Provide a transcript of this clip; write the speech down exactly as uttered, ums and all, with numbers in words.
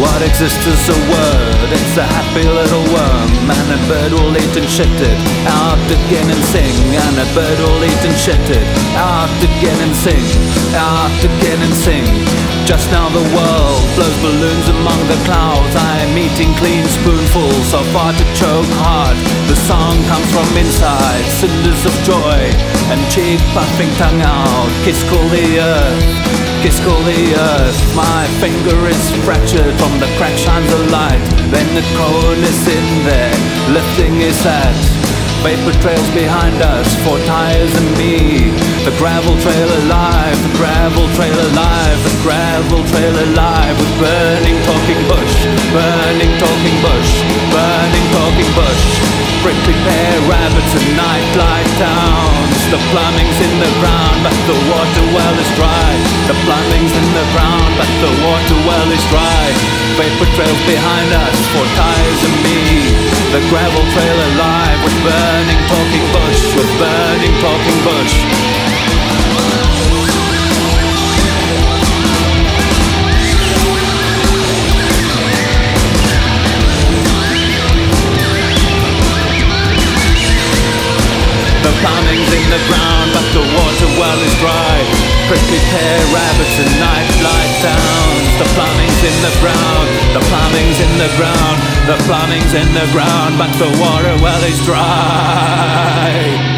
What exists is a word, it's a happy little worm. And a bird will eat and shit it, out again and sing. And a bird will eat and shit it, out again and sing, out again and sing. Just now the world blows balloons among the clouds. I'm eating clean spoonfuls, so far to choke hard. The song comes from inside, cinders of joy, and cheek puffing tongue out. Kiss call the earth, kiss call the earth. My finger is fractured, from the crack shines a light. Then the cone is in there, lifting his hat. Vapor trails behind us, four tires and me. The gravel trail alive, the gravel trail alive, the gravel trail alive. With burning talking bush, burning talking bush, burning talking bush. Prickly pear rabbits and nightlight towns. The plumbing's in the ground, but the water well is dry. The plumbing's in the ground, but the water well is dry. Vapor trails behind us, four tires and me. The gravel trail alive, with burning talking bush, with burning talking bush. The plumbing's in the ground, but the water well is dry. Prickly pear rabbits and nightlight towns. The plumbing's in the ground, the plumbing's in the ground, the plumbing's in the ground, but the water well is dry.